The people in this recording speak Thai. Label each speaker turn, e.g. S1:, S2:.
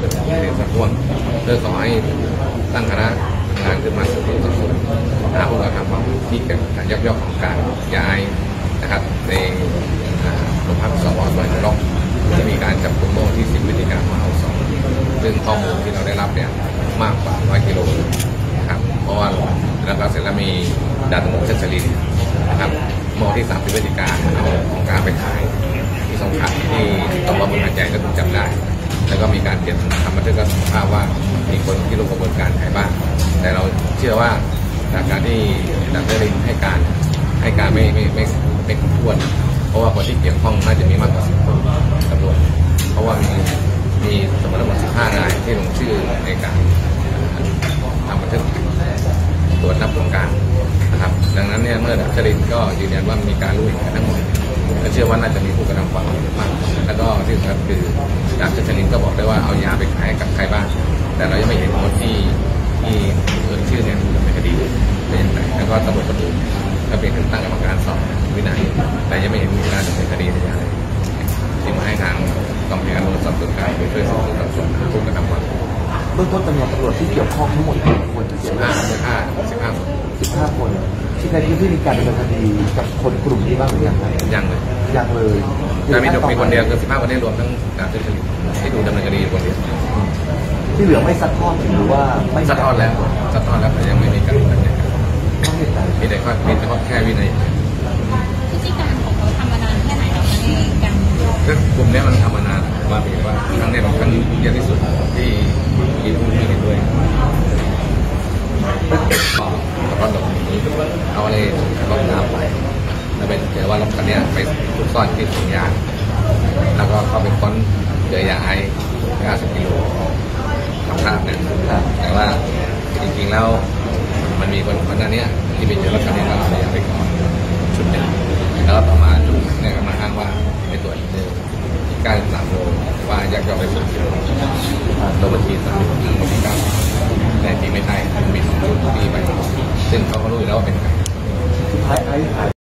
S1: กิดเหตุสักท่วงเพื่อขอให้ตั้งคณะงานขึ้นมาสืบสวนสอบสวนหาผู้กระทำความผิดที่เกี่ยวกับการยักยอกของการย้ายนะครับในโรงพักสพสวนนรกจะมีการจับกุมเมื่อวันที่10 พฤศจิกายน 2562ซึ่งข้อมูลที่เราได้รับเนี่ยมากกว่า100 กิโลนะครับเพราะว่าแล้วก็เสร็จแล้วมีดาตำรวจเชษฐลีนะครับเมื่อวันที่30 พฤศจิกายนเอาของกลางไปขายที่สงขลาที่ตำบลบึงหาดใหญ่ก็ถูกจับได้แล้วก็มีการเขียนทำบันทึกรับสารภาพว่ามีคนที่ร่วมกระบวนการขายบ้านแต่เราเชื่อว่าจากการที่ดาบเตอร์ลินให้การไม่ครบถ้วนเพราะว่าคนที่เกี่ยวข้องน่าจะมีมากกว่า10 คนตำรวจเพราะว่ามีสมมติทั้งหมด15 รายที่ลงชื่อในการทำบันทึกตรวจนับของกลางนะครับดังนั้นเนี่ยเมื่อดาบเตอร์ลินก็ยืนยันว่ามีการรู้เห็นกันทั้งหมดและเชื่อว่าน่าจะมีผู้กระทำความผิดมากแล้วก็ที่สำคัญคือดาบเตอร์ลินก็บอกได้ว่าเอายาไปขายกับใครบ้างแต่เรายังไม่เห็นคนที่เอ่ยชื่อเนี่ยดำเนินคดีเป็นอย่างไรแล้วก็ตำรวจก็เป็นการตั้งกรรมการสอบวินัยแต่ยังไม่เห็นมีการดำเนินคดีอะไรที่มาให้ทางกองการตำรวจสอบสวนกลางไปช่วยสืบสวนหาผู้กระทำความผิด
S2: เบื้องต้นจำนวนตำรวจที่เกี่ยวข้องทั้งหมดกี่คน15 คนที่ในพื้นที่มีการดำเนินคดีกับคนกลุ่มนี้บ้างหรือยังครับ
S1: ยังเลย
S2: แต่
S1: มีคนเดียวคือ15 คนนี้รวมทั้งการที่ดูดำเนินคดีคนเดียว
S2: ที่เหลือไม่ซัดทอดหรือว่าไม่
S1: ซัดทอดแล้วแต่ยังไม่มีการดำเนินคดีมีแต่แค่วินัย
S3: พฤติการของเขาทำมานานแค่ไหนแล้วในการ
S1: ก็กลุ่มนี้มันทำมานานว่าเพียงว่าครั้งนี้เป็นครั้งเยอะที่สุดที่มีผู้ไม่เห็นด้วยก็หลบหนีเอาอะไรรถน้ำไปแล้วไปเจอว่ารถคันนี้ไปซุกซ่อนที่ถุงยางแล้วก็เข้าไปค้นเจอยาไอซ์50 กิโลทำภาพเนี่ยแต่ว่าจริงๆแล้วมันมีคนนั้นเนี่ยที่ไปเจอรถคันนี้ก็เอายาไปก่อนชุดหนึ่งแล้วต่อมาชุดเนี่ยก็มาอ้างว่าไปตรวจอีกที่93 โลว่ายักยอกไป10 กิโลโดยบัญชี3 โลแต่จริงไม่ใช่มี2 ชุดที่ไปซึ่งเขาก็รู้อยู่แล้วว่าเป็นใคร
S2: สุดท้ายไอ้ขาย